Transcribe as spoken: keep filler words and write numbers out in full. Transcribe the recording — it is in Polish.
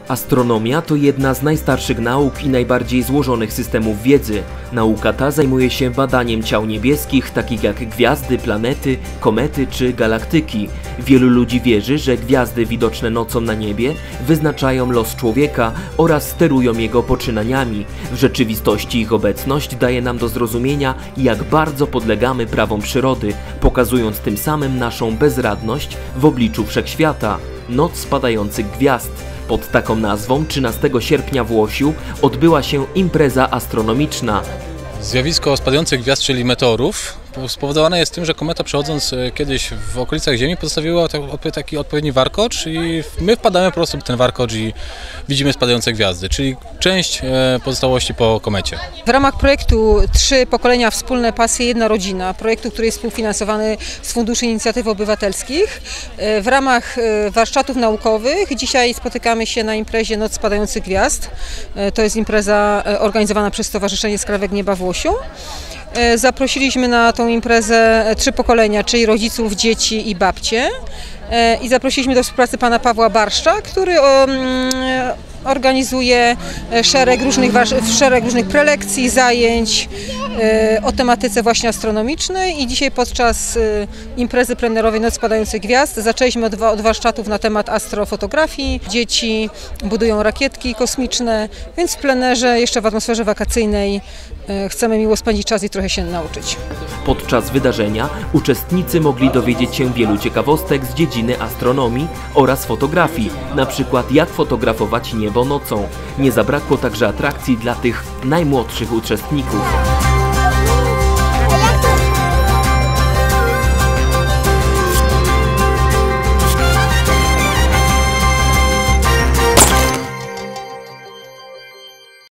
Astronomia to jedna z najstarszych nauk i najbardziej złożonych systemów wiedzy. Nauka ta zajmuje się badaniem ciał niebieskich, takich jak gwiazdy, planety, komety czy galaktyki. Wielu ludzi wierzy, że gwiazdy widoczne nocą na niebie wyznaczają los człowieka oraz sterują jego poczynaniami. W rzeczywistości ich obecność daje nam do zrozumienia, jak bardzo podlegamy prawom przyrody, pokazując tym samym naszą bezradność w obliczu wszechświata. Noc spadających gwiazd. Pod taką nazwą trzynastego sierpnia w Łosiu odbyła się impreza astronomiczna. Zjawisko spadających gwiazd, czyli meteorów, spowodowane jest tym, że kometa przechodząc kiedyś w okolicach Ziemi pozostawiła taki odpowiedni warkocz i my wpadamy po prostu w ten warkocz i widzimy spadające gwiazdy, czyli część pozostałości po komecie. W ramach projektu Trzy pokolenia, wspólne pasje, jedna rodzina, projektu, który jest współfinansowany z Funduszy Inicjatyw Obywatelskich, w ramach warsztatów naukowych dzisiaj spotykamy się na imprezie Noc spadających gwiazd. To jest impreza organizowana przez Stowarzyszenie Skrawek Nieba w Łosiu. Zaprosiliśmy na tą imprezę trzy pokolenia, czyli rodziców, dzieci i babcie. I zaprosiliśmy do współpracy pana Pawła Barszcza, który organizuje szereg różnych, szereg różnych prelekcji, zajęć o tematyce właśnie astronomicznej i dzisiaj podczas imprezy plenerowej Noc spadających gwiazd zaczęliśmy od, od warsztatów na temat astrofotografii. Dzieci budują rakietki kosmiczne, więc w plenerze, jeszcze w atmosferze wakacyjnej chcemy miło spędzić czas i trochę się nauczyć. Podczas wydarzenia uczestnicy mogli dowiedzieć się wielu ciekawostek z dziedziny astronomii oraz fotografii, na przykład jak fotografować niebo nocą. Nie zabrakło także atrakcji dla tych najmłodszych uczestników.